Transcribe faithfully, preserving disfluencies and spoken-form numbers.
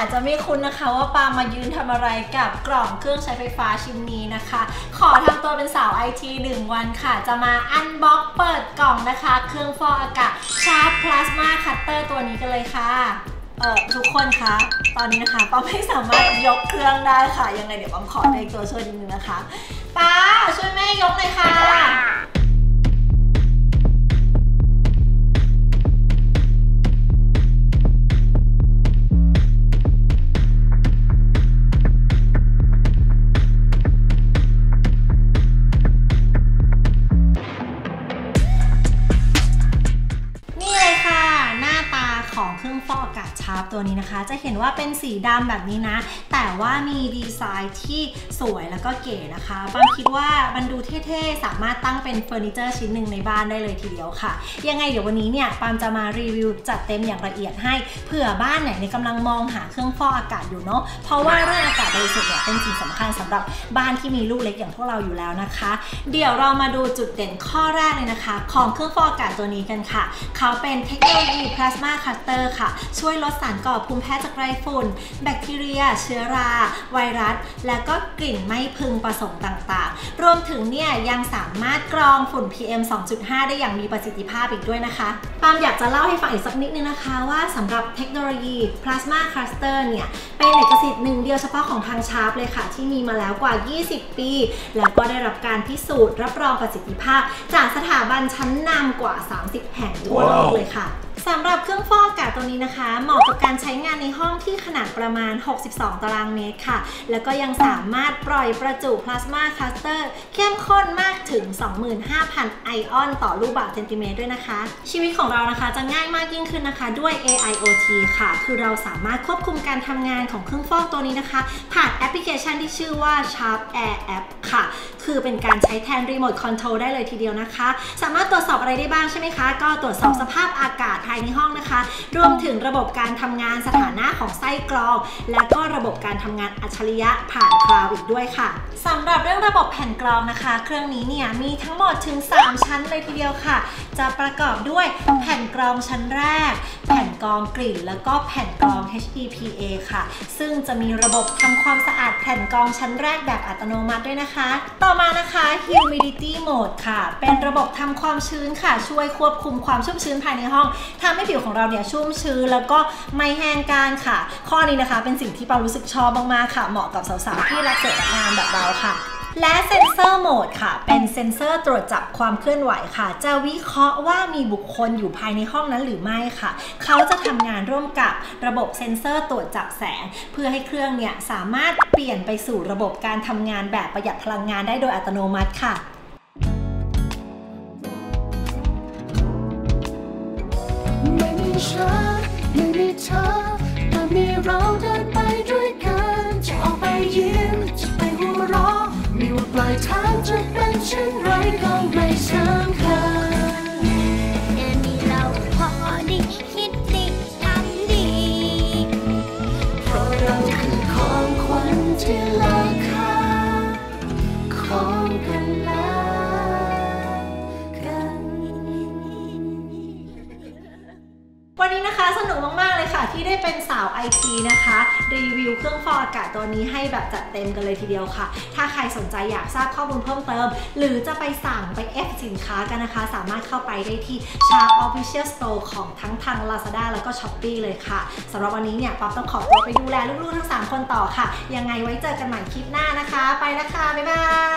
อาจจะไม่คุ้นนะคะว่าปามายืนทำอะไรกับกล่องเครื่องใช้ไฟฟ้าชิ้นนี้นะคะขอทำตัวเป็นสาวไอทีหนึ่งวันค่ะจะมาอันบ็อกเปิดกล่องนะคะเครื่องฟอกอากาศชาร์ปพลาสมาคัตเตอร์ตัวนี้กันเลยค่ะเออทุกคนคะตอนนี้นะคะป้าไม่สามารถยกเครื่องได้ค่ะยังไงเดี๋ยวป้าขอเด็กตัวช่วยนิดนึงนะคะป้าช่วยแม่ยกหน่อยค่ะของเครื่องฟอกอากาศชาร์ปตัวนี้นะคะจะเห็นว่าเป็นสีดำแบบนี้นะแต่ว่ามีดีไซน์ที่สวยแล้วก็เก๋นะคะปามคิดว่ามันดูเท่ๆสามารถตั้งเป็นเฟอร์นิเจอร์ชิ้นหนึ่งในบ้านได้เลยทีเดียวค่ะยังไงเดี๋ยววันนี้เนี่ยปามจะมารีวิวจัดเต็มอย่างละเอียดให้เผื่อบ้านไหนในกำลังมองหาเครื่องฟอกอากาศอยู่เนาะเพราะว่าเรื่องอากาศบริสุทธิ์เนี่ยเป็นสิ่งสำคัญสำหรับบ้านที่มีลูกเล็กอย่างพวกเราอยู่แล้วนะคะเดี๋ยวเรามาดูจุดเด่นข้อแรกเลยนะคะของเครื่องฟอกอากาศตัวนี้กันค่ะเขาเป็นเทคโนโลยีพลาสมาคัตเตอร์ค่ะช่วยลดสารก่อภูมิแพ้จากไรฝุ่นแบคทีเรียเชื้อราไวรัสและก็กลิ่นไม่พึงประสงค์ต่างๆรวมถึงเนี่ยยังสามารถกรองฝุ่น พี เอ็ม สองจุดห้า ได้อย่างมีประสิทธิภาพอีกด้วยนะคะปามอยากจะเล่าให้ฟังอีกสักนิดนึงนะคะว่าสำหรับเทคโนโลยี Plasma Cluster เนี่ยเป็นเอกสิทธิ์หนึ่งเดียวเฉพาะของทางชาร์ปเลยค่ะที่มีมาแล้วกว่ายี่สิบปีแล้วก็ได้รับการพิสูจน์รับรองประสิทธิภาพจากสถาบันชั้นนำกว่าสามสิบแห่งทั่วโลกเลยค่ะสำหรับเครื่องฟอกอากาศตัวนี้นะคะเหมาะกับการใช้งานในห้องที่ขนาดประมาณหกสิบสองตารางเมตรค่ะแล้วก็ยังสามารถปล่อยประจุพลาสมาคัสเตอร์เข้มข้นมากถึง สองหมื่นห้าพัน ไอออนต่อลูกบาศก์เซนติเมตรด้วยนะคะชีวิตของเรานะคะจะง่ายมากยิ่งขึ้นนะคะด้วย เอ ไอ โอ ที ค่ะคือเราสามารถควบคุมการทำงานของเครื่องฟอกตัวนี้นะคะผ่านแอปพลิเคชันที่ชื่อว่า Sharp Air App ค่ะคือเป็นการใช้แทนรีโมทคอนโทรลได้เลยทีเดียวนะคะสามารถตรวจสอบอะไรได้บ้างใช่ไหมคะก็ตรวจสอบสภาพอากาศภายในห้องนะคะรวมถึงระบบการทำงานสถานะของไส้กรองและก็ระบบการทำงานอัจฉริยะผ่านคลาวด์อีกด้วยค่ะสำหรับเรื่องระบบแผ่นกรองนะคะเครื่องนี้เนี่ยมีทั้งหมดถึงสามชั้นเลยทีเดียวค่ะจะประกอบด้วยแผ่นกรองชั้นแรกแผ่นกรองกลิ่นแล้วก็แผ่นกรอง เอช อี พี เอ ค่ะซึ่งจะมีระบบทำความสะอาดแผ่นกรองชั้นแรกแบบอัตโนมัติด้วยนะคะต่อมานะคะ Humidity Mode ค่ะเป็นระบบทำความชื้นค่ะช่วยควบคุมความชุ่มชื้นภายในห้องทำให้ผิวของเราเนี่ยชุ่มชื้นแล้วก็ไม่แห้งก้านค่ะข้อนี้นะคะเป็นสิ่งที่ปารู้สึกชอบมากๆค่ะเหมาะกับสาวๆที่รักสวยรักงามแบบเราค่ะและเซ็นเซอร์โหมดค่ะเป็นเซ็นเซอร์ตรวจจับความเคลื่อนไหวค่ะจะวิเคราะห์ว่ามีบุคคลอยู่ภายในห้องนั้นหรือไม่ค่ะเขาจะทำงานร่วมกับระบบเซ็นเซอร์ตรวจจับแสงเพื่อให้เครื่องเนี่ยสามารถเปลี่ยนไปสู่ระบบการทำงานแบบประหยัดพลังงานได้โดยอัตโนมัติค่ะไม่มีฉันไม่มีเธอแต่มีเราเดินไปด้วยกันจะออกไปยิ้มจะไปหัวเราะไม่ว่าปลายทางจะเป็นเช่นไรก็ไม่สำคัญแค่มีเราพอดีคิดดีทำดีเพราะเราคือของขวัญที่ราคาของกันและวันนี้นะคะสนุกมากๆเลยค่ะที่ได้เป็นสาว ไอ ที นะคะรีวิวเครื่องฟอกอากาศตัวนี้ให้แบบจัดเต็มกันเลยทีเดียวค่ะถ้าใครสนใจอยากทราบข้อมูลเพิ่มเติมหรือจะไปสั่งไปเอฟสินค้ากันนะคะสามารถเข้าไปได้ที่ Sharp Official Store ของทั้งทาง Lazada แล้วก็ Shopee เลยค่ะสำหรับวันนี้เนี่ยป๊อปต้องขอตัวไปดูแลลูกๆทั้งสามคนต่อค่ะยังไงไว้เจอกันใหม่คลิปหน้านะคะไปแล้วค่ะบ๊ายบาย